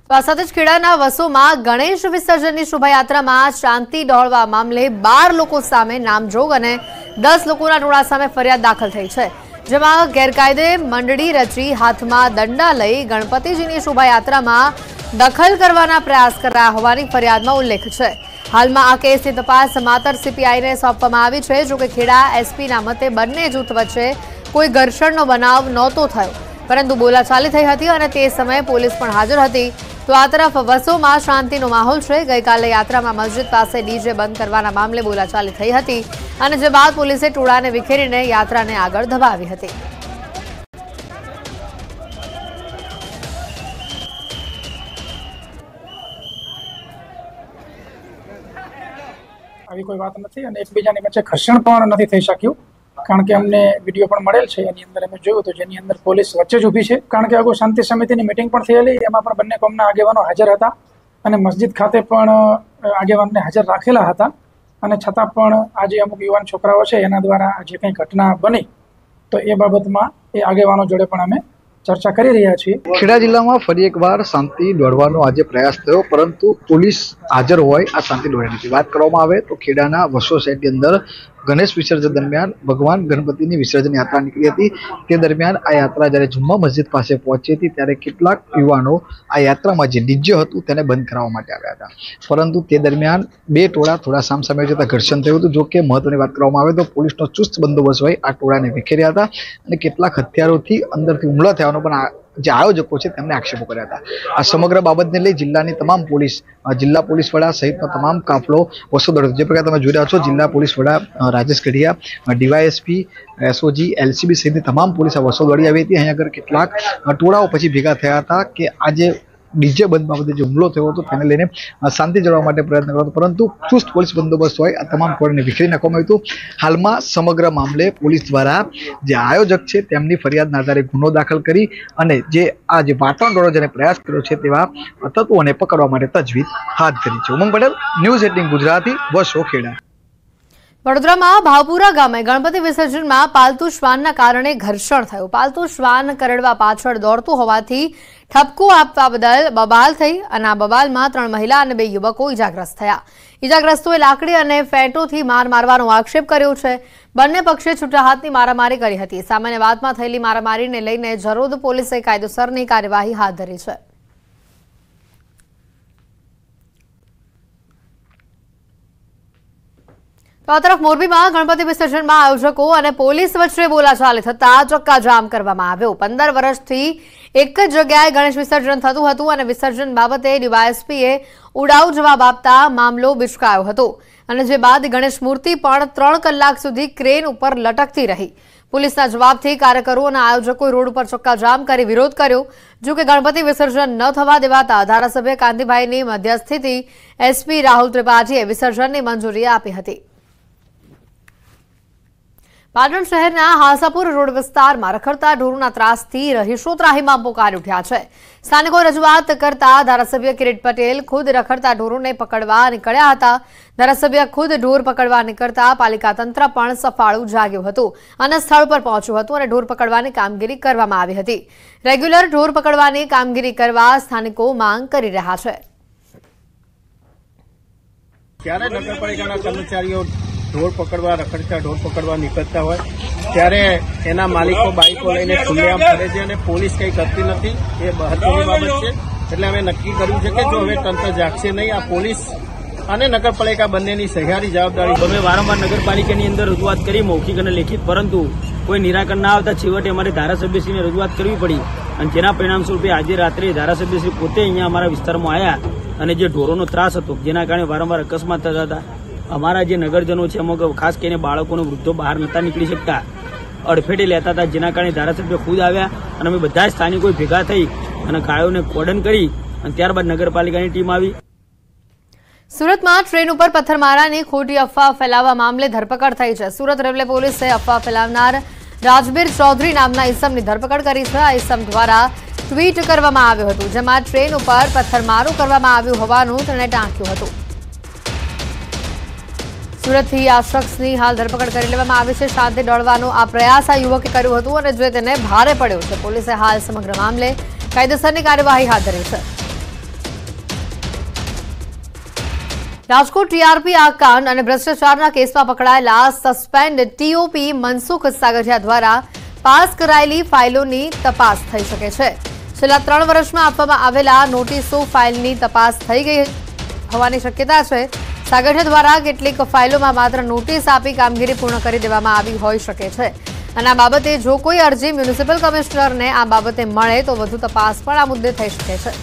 તો આ સાથે જ ખેડાના વસોમાં ગણેશ વિસર્જનની શોભાયાત્રામાં શાંતિ ડહોળવા મામલે 12 લોકો સામે નામજોગ અને 10 લોકોના ટોળા સામે ફરિયાદ દાખલ થઈ છે, જેમાં ગેરકાયદે મંડળી રચી હાથમાં દંડા લઈ ગણપતિજીની શોભાયાત્રામાં દખલ કરવાના પ્રયાસ કર્યા હોવાની ફરિયાદમાં ઉલ્લેખ છે। હાલમાં આ કેસની તપાસ માતર સીપીઆઈને સોંપવામાં આવી છે। જો કે ખેડા એસપીના મતે બંને જૂથ વચ્ચે કોઈ ઘર્ષણનો બનાવ નહોતો થયો, પરંતુ બોલાચાલી થઈ હતી અને તે સમયે પોલીસ પણ હાજર હતી। તો આ તરફ વસોમાં શાંતિનો માહોલ છે। ગઈકાલે યાત્રામાં મસ્જિદ પાસે ડીજે બંધ કરવાના મામલે બોલાચાલી થઈ હતી અને જે બાદ પોલીસે ટોળાને વિખેરીને યાત્રાને આગળ ધપાવી હતી। આવી કોઈ વાત નથી અને એકબીજાની વચ્ચે ઘર્ષણ પણ નથી થઈ શક્યું, કારણ કે અમને વિડીયો પણ મળેલ છે। એની અંદર અમે જોયું તો જેની અંદર પોલીસ વચ્ચે જ ઊભી છે, કારણ કે અગાઉ શાંતિ સમિતિની મિટિંગ પણ થયેલી, એમાં પણ બંને કોમના આગેવાનો હાજર હતા અને મસ્જિદ ખાતે પણ આગેવાનને હાજર રાખેલા હતા, અને છતાં પણ આજે અમુક યુવાન છોકરાઓ છે એના દ્વારા જે કંઈ ઘટના બની તો એ બાબતમાં એ આગેવાનો જોડે પણ અમે ચર્ચા કરી રહ્યા છીએ। ખેડા જિલ્લામાં ફરી એકવાર શાંતિ દોડવાનો આજે પ્રયાસ થયો, પરંતુ પોલીસ હાજર હોય આ શાંતિ દોડવાની વાત કરવામાં આવે તો ખેડાના વસો સાઇડની અંદર ગણેશ વિસર્જન દરમિયાન ભગવાન ગણપતિની વિસર્જન યાત્રા નીકળી હતી। તે દરમિયાન આ યાત્રા જ્યારે જુમ્મા મસ્જિદ પાસે પહોંચી હતી ત્યારે કેટલાક યુવાનો આ યાત્રામાં જે ડીજે હતું તેને બંધ કરાવવા માટે આવ્યા હતા, પરંતુ તે દરમિયાન બે ટોળા થોડા સામસામે જતા ઘર્ષણ થયું હતું। જો કે મહત્વની વાત કરવામાં આવે તો પોલીસનો ચુસ્ત બંદોબસ્ત હોય આ ટોળાને વિખેર્યા હતા અને કેટલાક હથિયારોથી અંદરથી હુમલો થવાનો પણ જે આયોજકો છે તેમને આક્ષેપો કર્યા હતા। આ સમગ્ર બાબતને લઈ જિલ્લાની તમામ પોલીસ, જિલ્લા પોલીસ વડા સહિતનો તમામ કાફલો વસો દોડ્યો। જે પ્રકારે તમે જોઈ રહ્યા છો, જિલ્લા પોલીસ વડા Rajesh Gadhiya, DYSP, SOG, LCB સહિતની તમામ પોલીસ આ વસો દોડી આવી હતી। અહીંયા આગળ કેટલાક ટોળાઓ પછી ભેગા થયા હતા કે આજે ડીજે બંધ બાબતે જે હુમલો થયો હતો તેને લઈને શાંતિ જળવવા માટે પ્રયત્ન કર્યો હતો, પરંતુ ચુસ્ત પોલીસ બંદોબસ્ત હોય આ તમામ ટોળાને વિખેરી નાખવામાં આવ્યું હતું। હાલમાં સમગ્ર મામલે પોલીસ દ્વારા જે આયોજક છે તેમની ફરિયાદના આધારે ગુનો દાખલ કરી અને જે આ જે વાતાવરણ દોડો જેને પ્રયાસ કર્યો છે તેવા તત્વોને પકડવા માટે તજવીજ હાથ ધરી છે। ઉમંગ પટેલ, ન્યૂઝ 18 ગુજરાતી, વસો, ખેડા। વડોદરામાં ભાવપુરા ગામે ગણપતિ વિસર્જનમાં પાલતુ શ્વાનના કારણે ઘર્ષણ થયું। પાલતુ શ્વાન કરડવા પાછળ દોડતું હોવાથી ઠપકો આપવા બદલ બબાલ થઈ અને આ બબાલમાં 3 મહિલા અને 2 યુવકો ઇજાગ્રસ્ત થયા। ઇજાગ્રસ્તોએ લાકડી અને ફેંટોથી માર મારવાનો આક્ષેપ કર્યો છે। બંને પક્ષે છૂટા હાથની મારામારી કરી હતી। સામાન્ય વાતમાં થયેલી મારામારીને લઈને જરોદ પોલીસે કાયદેસરની કાર્યવાહી હાથ ધરી છે। તો આ તરફ મોરબીમાં ગણપતિ વિસર્જનમાં આયોજકો અને પોલીસ વચ્ચે બોલાચાલી થતા ચક્કાજામ કરવામાં આવ્યો। 15 વર્ષથી એક જ જગ્યાએ ગણેશ વિસર્જન થતું હતું અને વિસર્જન બાબતે ડીવાયએસપીએ ઉડાવ જવાબ આપતા મામલો બિચકાયો હતો અને જે બાદ ગણેશ મૂર્તિ પણ 3 કલાક સુધી ક્રેન ઉપર લટકતી રહી। પોલીસના જવાબથી કાર્યકરો અને આયોજકોએ રોડ ઉપર ચક્કાજામ કરી વિરોધ કર્યો। જો કે ગણપતિ વિસર્જન ન થવા દેવાતા ધારાસભ્ય કાંતિભાઈની મધ્યસ્થીથી એસપી રાહુલ ત્રિપાઠીએ વિસર્જનની મંજૂરી આપી હતી। પાટણ શહેરના હાંસાપુર રોડ વિસ્તારમાં રખડતા ઢોરોના ત્રાસથી રહીશો ત્રાહિમામ પોકારી ઉઠ્યા છે। સ્થાનિકો રજૂઆત કરતા ધારાસભ્ય કિરીટ પટેલ ખુદ રખડતા ઢોરોને પકડવા નીકળ્યા હતા। ધારાસભ્ય ખુદ ઢોર પકડવા નીકળતા પાલિકા તંત્ર પણ સફાળું જાગ્યું હતું અને સ્થળ પર પહોંચ્યું હતું અને ઢોર પકડવાની કામગીરી કરવામાં આવી હતી। રેગ્યુલર ઢોર પકડવાની કામગીરી કરવા સ્થાનિકો માંગ કરી રહ્યા છે। ત્યારે નગરપાલિકાના કર્મચારીઓ ઢોર પકડવા, રખડતા ઢોર પકડવા નીકળતા હોય ત્યારે એના માલિકો બાઇકો લઈને ખુલ્લેઆમ ફરે છે અને પોલીસ કંઈ કરતી નથી। એ મહત્વની બાબત છે। એટલે અમે નક્કી કર્યું છે કે જો હવે તંત્ર જાગશે નહીં, આ પોલીસ અને નગરપાલિકા બંનેની સહિયારી જવાબદારી। અમે વારંવાર નગરપાલિકાની અંદર રજૂઆત કરી, મૌખિક અને લેખિત, પરંતુ કોઈ નિરાકરણ ના આવતા છેવટે અમારે ધારાસભ્યશ્રીને રજૂઆત કરવી પડી અને જેના પરિણામ સ્વરૂપે આજે રાત્રે ધારાસભ્યશ્રી પોતે અહીંયા અમારા વિસ્તારમાં આવ્યા અને જે ઢોરોનો ત્રાસ હતો જેના કારણે વારંવાર અકસ્માત થતા હતા। અમારા જે નગરજનો છે અમુક ખાસ કરીને બાળકોને વૃદ્ધો બહાર નહોતા નીકળી શકતા, અડફેટે લેતા હતા, જેના કારણે ધારાસભ્ય ખુદ આવ્યા અને અમે બધા સ્થાનિકો ભેગા થઈ અને ગાયોને કોર્ડન કરી અને ત્યારબાદ નગરપાલિકાની ટીમ આવી। સુરતમાં ટ્રેન ઉપર પથ્થરમારાની ખોટી અફવા ફેલાવવા મામલે ધરપકડ થઈ છે। સુરત રેલવે પોલીસે અફવા ફેલાવનાર રાજબીર ચૌધરી નામના ઇસમની ધરપકડ કરી છે। આ ઇસમ દ્વારા ટ્વીટ કરવામાં આવ્યું હતું જેમાં ટ્રેન ઉપર પથ્થરમારો કરવામાં આવ્યું હોવાનું તેણે ટાંક્યું હતું। સુરતથી આ શખ્સની હાલ ધરપકડ કરી લેવામાં આવી છે। શાંતિ ડોળવાનો આ પ્રયાસ આ યુવકે કર્યો હતો અને જે તેને ભારે પડ્યો છે। પોલીસે હાલ સમગ્ર મામલે કાયદેસરની કાર્યવાહી હાથ ધરી છે। રાજકોટ ટીઆરપી આ કાંડ અને ભ્રષ્ટાચારના કેસમાં પકડાયેલા સસ્પેન્ડ ટીઓપી મનસુખ સાગઠિયા દ્વારા પાસ કરાયેલી ફાઇલોની તપાસ થઈ શકે છે. છેલ્લા 3 વર્ષમાં આપવામાં આવેલા નોટિસો ફાઇલની તપાસ થઈ ગઈ હોવાની શક્યતા છે. સાગઠિયા દ્વારા કેટલીક ફાઇલોમાં માત્ર નોટિસ આપી કામગીરી પૂર્ણ કરી દેવામાં આવી હોઈ શકે છે અને આ બાબતે જો કોઈ અરજી મ્યુનિસિપલ કમિશનરને આ બાબતે મળે તો વધુ તપાસ પણ આ મુદ્દે થઈ શકે છે.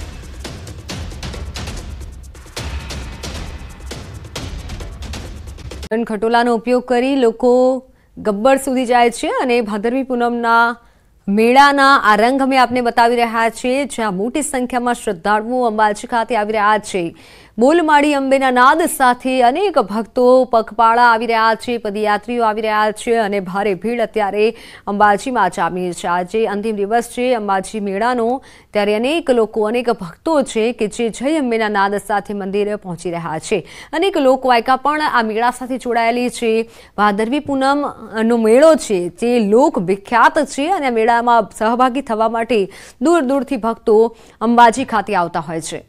ખટોલાનો ઉપયોગ કરી લોકો ગબ્બર સુધી જાય છે અને ભાદરવી પૂનમના મેળાના આ રંગ અમે આપને બતાવી રહ્યા છીએ, જ્યાં મોટી સંખ્યામાં શ્રદ્ધાળુઓ અંબાજી ખાતે આવી રહ્યા છે. બોલમાળી અંબેના નાદ સાથે અનેક ભક્તો પગપાળા આવી રહ્યા છે, પદયાત્રીઓ આવી રહ્યા છે અને ભારે ભીડ અત્યારે અંબાજીમાં જામી છે. આજે અંતિમ દિવસ છે અંબાજી મેળાનો, ત્યારે અનેક લોકો, અનેક ભક્તો છે કે જે જય અંબેના નાદ સાથે મંદિરે પહોંચી રહ્યા છે. અનેક લોકવાયકા પણ આ મેળા સાથે જોડાયેલી છે. ભાદરવી પૂનમનો મેળો છે તે લોક વિખ્યાત છે અને આ મેળામાં સહભાગી થવા માટે દૂર દૂરથી ભક્તો અંબાજી ખાતે આવતા હોય છે.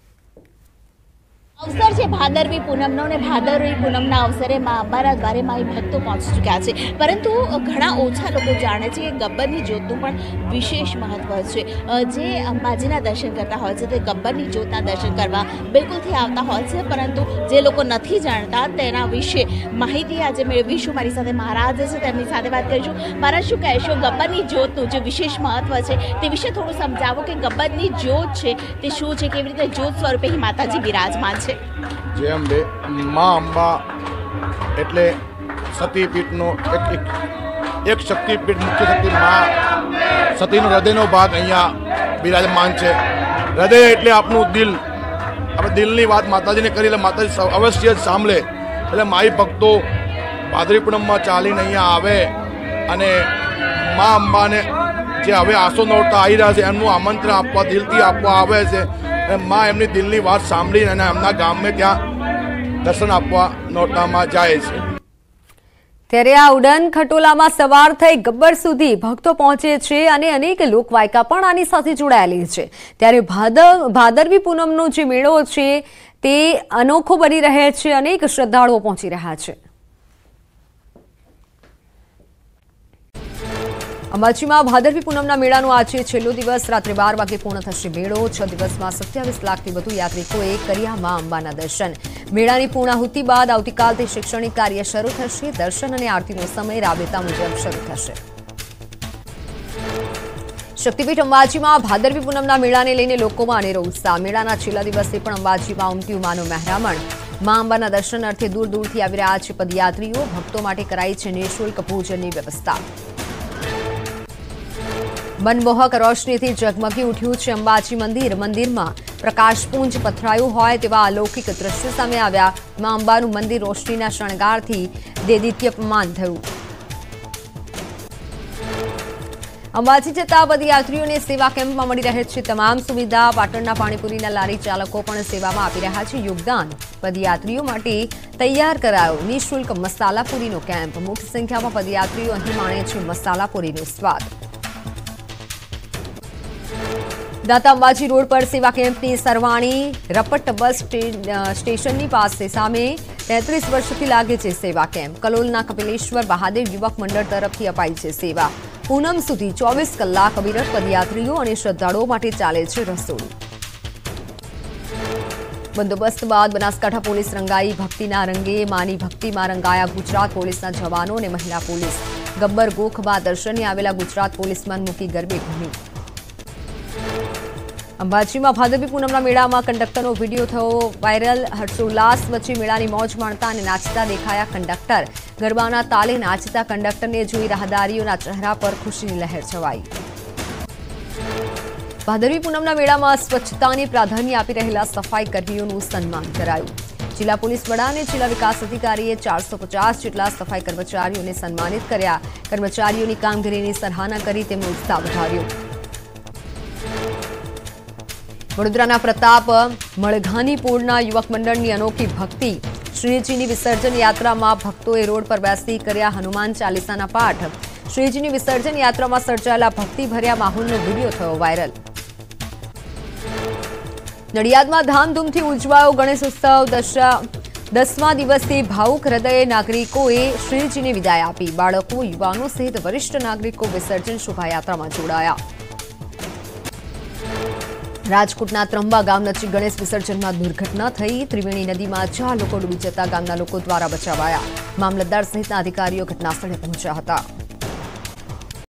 અવસર છે ભાદરવી પૂનમનો ને ભાદરવી પૂનમના અવસરે મા અંબાના દ્વારે માઈ ભક્તો પહોંચી ચૂક્યા છે, પરંતુ ઘણા ઓછા લોકો જાણે છે કે ગબ્બરની જ્યોતનું પણ વિશેષ મહત્વ છે. જે અંબાજીના દર્શન કરતા હોય છે તે ગબ્બરની જ્યોતના દર્શન કરવા બિલકુલથી આવતા હોય છે, પરંતુ જે લોકો નથી જાણતા તેના વિશે માહિતી આજે મેળવીશું. મારી સાથે મહારાજ છે, તેમની સાથે વાત કરીશું. મહારાજ, શું કહેશો ગબ્બરની જ્યોતનું જે વિશેષ મહત્વ છે તે વિશે થોડું સમજાવો કે ગબ્બરની જ્યોત છે તે શું છે, કેવી રીતે જ્યોત સ્વરૂપે માતાજી બિરાજમાન છે. જય અંબે. મા અંબા એટલે સતીપીઠનો એક શક્તિપીઠ, મુખ્ય શક્તિ મા સતીનો હૃદયનો ભાગ અહીંયા બિરાજમાન છે. હૃદય એટલે આપણું દિલ. આપણે દિલની વાત માતાજીને કરી એટલે માતાજી અવશ્ય જ સાંભળે. એટલે માઈ ભક્તો ભાદરવી પૂનમમાં ચાલીને અહીંયા આવે અને મા અંબાને જે હવે આસો નોરતા આવી રહ્યા છે એમનું આમંત્રણ આપવા, દિલથી આપવા આવે છે. માં એમની દિલની વાત સાંભળીને અને એમના ગામને ત્યાં દર્શન આપવા નોરતામાં જાય છે. ત્યારે આ ઉડન ખટોલામાં સવાર થઈ ગબ્બર સુધી ભક્તો પહોંચે છે અને અનેક લોકવાયકા પણ આની સાથે જોડાયેલી છે. ત્યારે ભાદરવી પૂનમનો જે મેળો છે તે અનોખો બની રહે છે, અનેક શ્રદ્ધાળુઓ પહોંચી રહ્યા છે. અંબાજીમાં ભાદરવી પૂનમના મેળાનો આજે છેલ્લો દિવસ. રાત્રે 12 વાગે પૂર્ણ થશે મેળો. 6 દિવસમાં 27 લાખથી વધુ યાત્રિકોએ કર્યા મા અંબાના દર્શન. મેળાની પૂર્ણાહુતિ બાદ આવતીકાલથી શૈક્ષણિક કાર્ય શરૂ થશે. દર્શન અને આરતીનો સમય રાબેતા મુજબ શરૂ થશે. શક્તિપીઠ અંબાજીમાં ભાદરવી પૂનમના મેળાને લઈને લોકોમાં અનેરો ઉત્સાહ. મેળાના છેલ્લા દિવસે પણ અંબાજીમાં ઉમટ્યું માનું મહેરામણ. મા અંબાના દર્શન અર્થે દૂર દૂરથી આવી રહ્યા છે પદયાત્રીઓ. ભક્તો માટે કરાઈ છે નિઃશુલ્ક ભોજનની વ્યવસ્થા. મનમોહક રોશનીથી ઝગમગી ઉઠ્યું છે અંબાજી મંદિર. મંદિરમાં પ્રકાશપુંજ પથરાયું હોય તેવા અલૌકિક દ્રશ્યો સામે આવ્યા. મા અંબાનું મંદિર રોશનીના શણગારથી દેદીપ્યમાન થયું. અંબાજી જતા પદયાત્રીઓને સેવા કેમ્પમાં મળી રહે છે તમામ સુવિધા. પાટણના પાણીપુરીના લારી ચાલકો પણ સેવામાં આપી રહ્યા છે યોગદાન. પદયાત્રીઓ માટે તૈયાર કરાયો નિઃશુલ્ક મસાલાપુરીનો કેમ્પ. મોટી સંખ્યામાં પદયાત્રીઓ અહીં માણે છે મસાલાપુરીનો સ્વાદ. દાતા અંબાજી રોડ પર સેવા કેમ્પની સરવાણી. રપટ બસ સ્ટેશનની પાસે સામે 33 વર્ષથી લાગે છે સેવા કેમ્પ. કલોલના કપિલેશ્વર બહાદેવ યુવક મંડળ તરફથી અપાઈ છે સેવા. પૂનમ સુધી 24 કલાક અવિરત પદયાત્રીઓ અને શ્રદ્ધાળુઓ માટે ચાલે છે રસોડું. બંદોબસ્ત બાદ બનાસકાંઠા પોલીસ રંગાઈ. ભક્તિના રંગે માની ભક્તિમાં રંગાયા ગુજરાત પોલીસના જવાનો અને મહિલા પોલીસ. ગબ્બર ગોખમાં દર્શને આવેલા ગુજરાત પોલીસમાં મૂકી ગરબે ઘૂમી. અંબાજીમાં ભાદરવી પૂનમના મેળામાં કંડક્ટરનો વિડીયો થયો વાયરલ. હર્ષોલ્લાસ વચ્ચે મેળાની મોજ માણતા અને નાચતા દેખાયા કંડક્ટર. ગરબાના તાલે નાચતા કંડક્ટરને જોઈ રાહદારીઓના ચહેરા પર ખુશીની લહેર છવાઈ. ભાદરવી પૂનમના મેળામાં સ્વચ્છતાને પ્રાધાન્ય આપી રહેલા સફાઈ કર્મીઓનું સન્માન કરાયું. જિલ્લા પોલીસ વડા અને જિલ્લા વિકાસ અધિકારીએ 450 જેટલા સફાઈ કર્મચારીઓને સન્માનિત કર્યા. કર્મચારીઓની કામગીરીની સરાહના કરી તેમનો ઉત્સાહ વધાર્યો. વડોદરાના પ્રતાપ મળઘાનીપુરના યુવક મંડળની અનોખી ભક્તિ. શ્રીજીની વિસર્જન યાત્રામાં ભક્તોએ રોડ પર બેસી કર્યા હનુમાન ચાલીસાના પાઠ. શ્રીજીની વિસર્જન યાત્રામાં સર્જાયેલા ભક્તિભર્યા માહોલનો વિડીયો થયો વાયરલ. નડિયાદમાં ધામધૂમથી ઉજવાયો ગણેશ ઉત્સવ. 10મા દિવસે ભાવુક હૃદયે નાગરિકોએ શ્રીજીને વિદાય આપી. બાળકો, યુવાનો સહિત વરિષ્ઠ નાગરિકો વિસર્જન શોભાયાત્રામાં જોડાયા. રાજકોટના ત્રંબા ગામ નજીક ગણેશ વિસર્જનમાં દુર્ઘટના થઈ. ત્રિવેણી નદીમાં 4 લોકો ડૂબી જતા ગામના લોકો દ્વારા બચાવાયા. મામલતદાર સહિતના અધિકારીઓ ઘટનાસ્થળે પહોંચ્યા હતા.